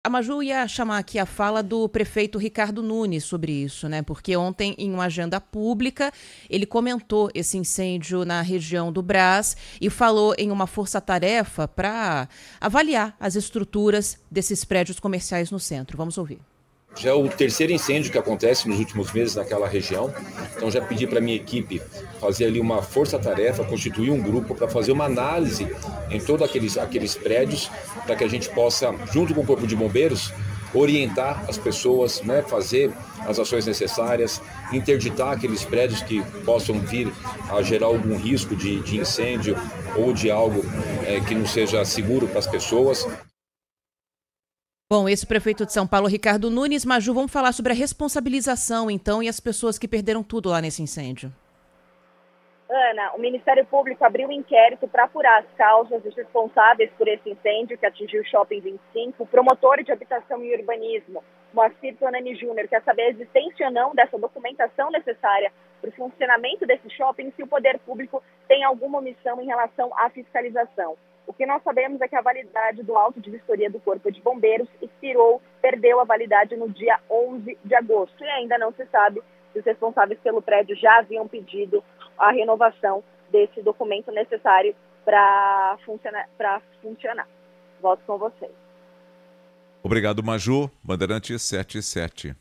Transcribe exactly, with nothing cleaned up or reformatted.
A Maju ia chamar aqui a fala do prefeito Ricardo Nunes sobre isso, né? Porque ontem, em uma agenda pública, ele comentou esse incêndio na região do Brás e falou em uma força-tarefa para avaliar as estruturas desses prédios comerciais no centro. Vamos ouvir. Já é o terceiro incêndio que acontece nos últimos meses naquela região, então já pedi para a minha equipe fazer ali uma força-tarefa, constituir um grupo para fazer uma análise em todos aqueles, aqueles prédios, para que a gente possa, junto com o Corpo de Bombeiros, orientar as pessoas, né, fazer as ações necessárias, interditar aqueles prédios que possam vir a gerar algum risco de, de incêndio ou de algo é, que não seja seguro para as pessoas. Bom, esse prefeito de São Paulo, Ricardo Nunes. Maju, vamos falar sobre a responsabilização, então, e as pessoas que perderam tudo lá nesse incêndio. Ana, o Ministério Público abriu um inquérito para apurar as causas dos responsáveis por esse incêndio que atingiu o Shopping vinte e cinco. O promotor de habitação e urbanismo, Moacir Tonani Júnior, quer saber a existência ou não dessa documentação necessária para o funcionamento desse shopping, se o poder público tem alguma omissão em relação à fiscalização. O que nós sabemos é que a validade do auto de vistoria do Corpo de Bombeiros expirou, perdeu a validade no dia onze de agosto. E ainda não se sabe se os responsáveis pelo prédio já haviam pedido a renovação desse documento necessário para funcionar, para funcionar. Volto com vocês. Obrigado, Maju. Bandeirante setenta e sete.